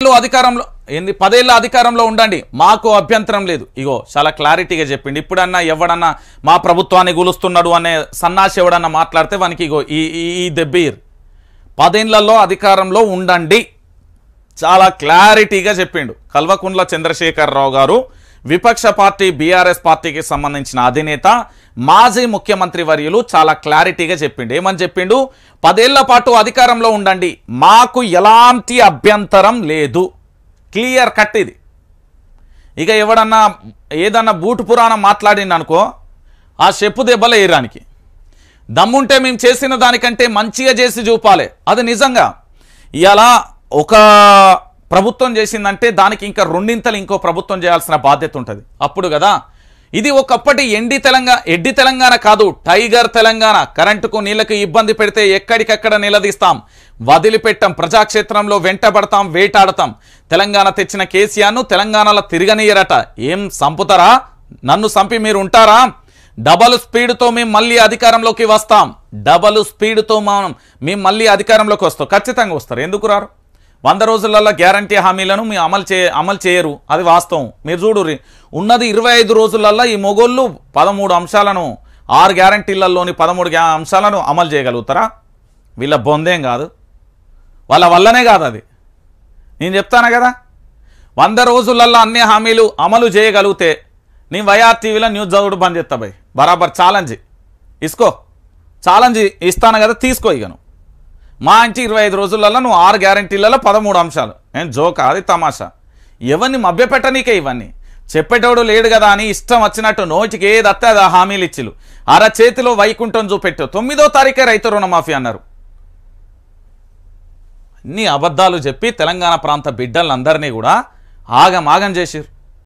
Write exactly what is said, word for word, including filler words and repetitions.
అధికారంలో ఏంది పదేళ్ళ అధికారంలో ఉండండి మాకు అభ్యంతరం లేదు. ఇగో చాలా క్లారిటీగా చెప్పిండి. ఇప్పుడన్నా ఎవడన్నా మా ప్రభుత్వాన్ని గులుస్తున్నాడు అనే సన్నాసి ఎవడన్నా మాట్లాడితే వానికి ఇగో ఈ ఈ దెబ్బీర్ పదేళ్లలో అధికారంలో ఉండండి చాలా క్లారిటీగా చెప్పిండు కల్వకుంట్ల చంద్రశేఖరరావు గారు. విపక్ష పార్టీ బీఆర్ఎస్ పార్టీకి సంబంధించిన అధినేత మాజీ ముఖ్యమంత్రి వర్యులు చాలా క్లారిటీగా చెప్పిండు. ఏమని చెప్పిండు? పదేళ్ల పాటు అధికారంలో ఉండండి మాకు ఎలాంటి అభ్యంతరం లేదు. క్లియర్ కట్ ఇది. ఇక ఎవడన్నా ఏదన్నా బూటు పురాణం మాట్లాడింది అనుకో ఆ చెప్పు దెబ్బల ఏరానికి దమ్ముంటే మేము చేసిన దానికంటే మంచిగా చేసి చూపాలి. అది నిజంగా ఇలా ఒక ప్రభుత్వం చేసిందంటే దానికి ఇంకా రెండింతలు ఇంకో ప్రభుత్వం చేయాల్సిన బాధ్యత ఉంటుంది అప్పుడు కదా. ఇది ఒకప్పటి ఎండి తెలంగాణ ఎడ్డి తెలంగాణ కాదు టైగర్ తెలంగాణ. కరెంటుకు నీళ్లకు ఇబ్బంది పెడితే ఎక్కడికక్కడ నిలదీస్తాం వదిలిపెట్టాం ప్రజాక్షేత్రంలో వెంటబడతాం వేటాడతాం. తెలంగాణ తెచ్చిన కేసీఆర్ను తెలంగాణలో తిరగనీయరట. ఏం సంపుతారా? నన్ను సంపి మీరు ఉంటారా? డబల్ స్పీడ్తో మేము మళ్ళీ అధికారంలోకి వస్తాం. డబల్ స్పీడ్తో మనం మేము మళ్ళీ అధికారంలోకి వస్తాం. ఖచ్చితంగా వస్తారు. ఎందుకు రారు? వంద రోజులలో గ్యారంటీ హామీలను మీ అమలు చే అమలు చేయరు. అది వాస్తవం. మీరు చూడుర్రి ఉన్నది ఇరవై ఐదు రోజులలో ఈ మొగోళ్ళు పదమూడు అంశాలను ఆరు గ్యారంటీలలోని పదమూడు అంశాలను అమలు చేయగలుగుతారా? వీళ్ళ బొందేం కాదు, వాళ్ళ వల్లనే కాదు. అది నేను చెప్తాను కదా. వంద రోజులలో అన్ని హామీలు అమలు చేయగలిగితే నేను వైఆర్ టీవీలో న్యూస్ చదువుడు బంద్ చేస్తా భయ్. బరాబర్ ఛాలెంజ్ ఇసుకో. ఛాలెంజ్ ఇస్తాను కదా, తీసుకో. ఇకను మా ఇంటి ఇరవై ఐదు రోజులలో నువ్వు ఆరు గ్యారంటీలలో పదమూడు అంశాలు. ఏం జోకా? అది తమాషా. ఎవరిని మభ్యపెట్టనీకే ఇవన్నీ. చెప్పేటోడు లేడు కదా అని ఇష్టం వచ్చినట్టు నోటికి ఏది అత్తే అది హామీలు ఇచ్చిలు. అర చేతిలో వైకుంఠం చూపెట్టు. తొమ్మిదో తారీఖే రైతు రుణమాఫీ అన్నారు. అన్ని అబద్ధాలు చెప్పి తెలంగాణ ప్రాంత బిడ్డలందరినీ కూడా ఆగం ఆగం చేసిరు.